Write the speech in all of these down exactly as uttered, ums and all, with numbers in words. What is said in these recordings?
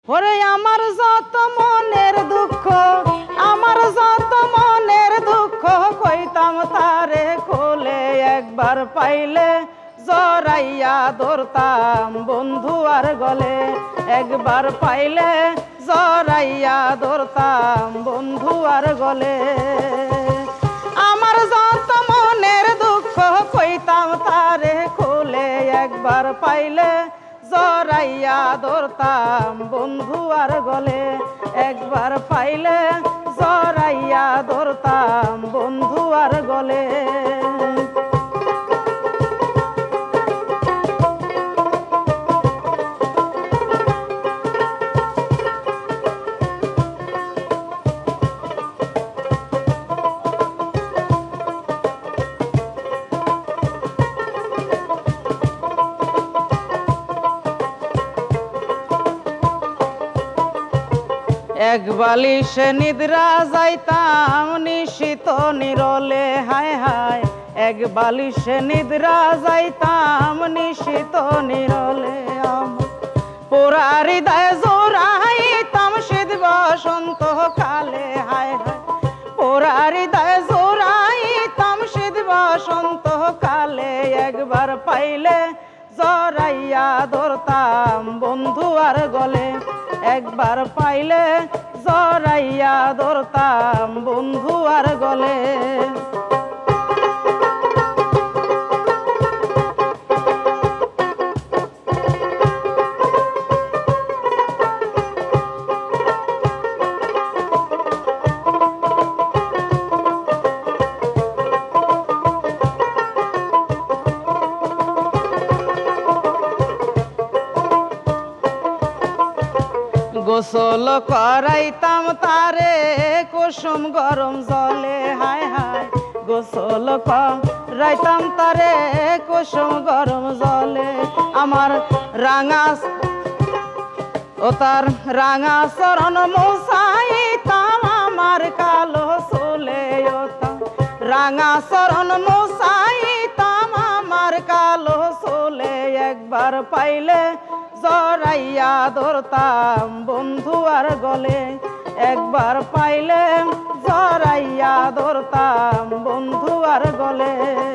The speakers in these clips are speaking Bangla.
ওরে আমার যত মনের দুঃখ, আমার যত মনের দুঃখ কইতাম তারে খুলে, একবার পাইলে জড়াইয়া ধরতাম বন্ধু আর গলে, একবার পাইলে জড়াইয়া ধরতাম বন্ধু আর গলে। আমার যত মনের দুঃখ কইতাম তারে খুলে, একবার পাইলে জড়াইয়া ধরতাম বন্ধু আর গলে, একবার পাইলে জড়াইয়া ধরতাম বন্ধু আর গলে। এক বালিশে নিদ্রা যাইতাম নিশিত নিরলে, হায় হায় এক বালিশে নিদ্রা যাইতাম নিশিত নিরলে। পোড়া হৃদয় জোড়াইতাম শীত বসন্ত কালে, হায় হায় পোড়া হৃদয় জোড়াইতাম শীত বসন্ত কালে, একবার পাইলে জড়াইয়া ধরতাম বন্ধু আর গলে, একবার পাইলে জড়াইয়া ধরতাম বন্ধু আর গলে। গোসল করাইতাম তারে কুসুম গরম জলে, হায় হায় গোসল করাইতাম তারে কুসুম গরম জলে। আমার রাঙা ও তার রাঙা চরণ মোছাইতাম আমার কালো চুলে, ও তার রাঙা চরণ মোছাইতাম আমার কালো চুলে, একবার পাইলে জড়াইয়া ধরতাম বন্ধু আর গলে, একবার পাইলে জড়াইয়া ধরতাম বন্ধু আর গলে।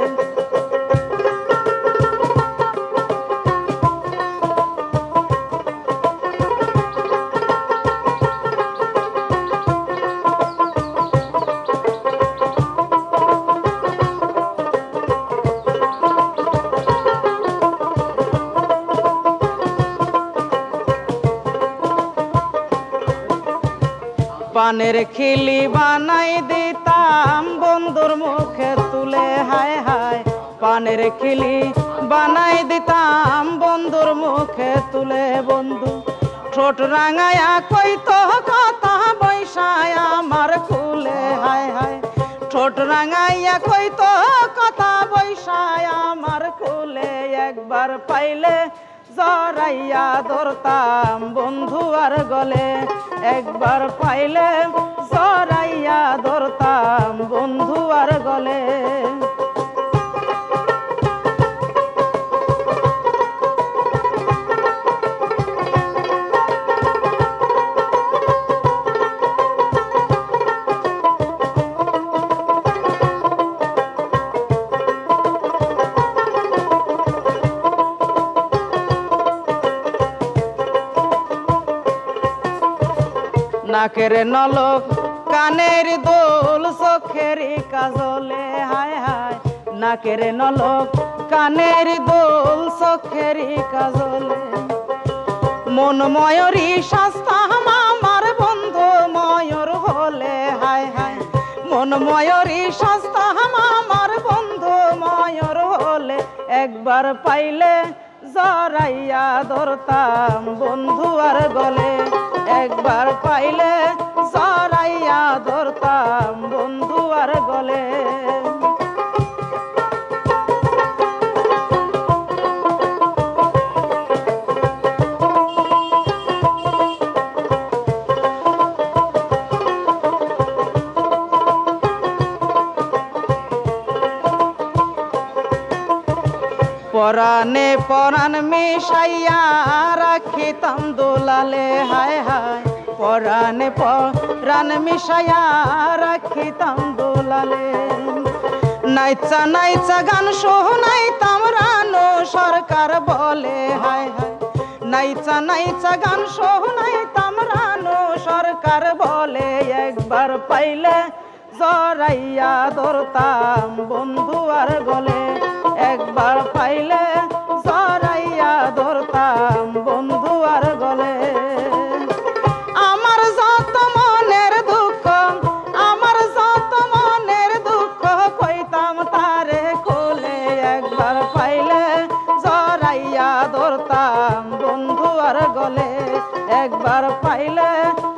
পানের খিলি বানাই দিতাম বন্ধুর মুখে তুলে, হায় হায় পানের খিলি বানাই দিতাম বন্ধুর মুখে তুলে। বন্ধু ঠোঁট রাঙায়া কইতো কথা বৈশায় আমার খুলে, হায় হায় ঠোঁট রাঙাইয়া কইতো কথা বৈশায় আমার খুলে, একবার পাইলে জড়াইয়া ধরতাম বন্ধু আর গলে, একবার পাইলে জড়াইয়া ধরতাম বন্ধু আর গলে। নাকের নলক কানের দোল চোখের কাজলে, হায় হায় নাকের নলক কানের দোল চোখের কাজলে। মন ময়ূরী শাস্তাম আমার বন্ধু ময়ূর হলে, হায় হায় মন ময়ূরী শাস্তাম আমার বন্ধু ময়ূর হলে, একবার পাইলে জড়াইয়া ধরতাম বন্ধু আর গলে, একবার পাইলে জড়াইয়া ধরতাম বন্ধু আর গলে। পরাণে পরাণ মিশাইয়া রাখিতাম দোলালে হায় হায় পরাণে পরাণ মিশাইয়া রাখিতাম দোলালে নাইচা নাইচা গান শোনাইতাম রানো সরকার বলে হায় হায় নাইচা নাইচা গান শোনাইতাম রানো সরকার বলে একবার পাইলে জড়াইয়া ধরতাম বন্ধু আর গলে একবার পাইলে জড়াইয়া ধরতাম বন্ধু আর গলে আমার যত মনের দুঃখ আমার যত মনের দুঃখ কইতাম তারে কোলে একবার পাইলে জড়াইয়া ধরতাম বন্ধু আর গলে একবার পাইলে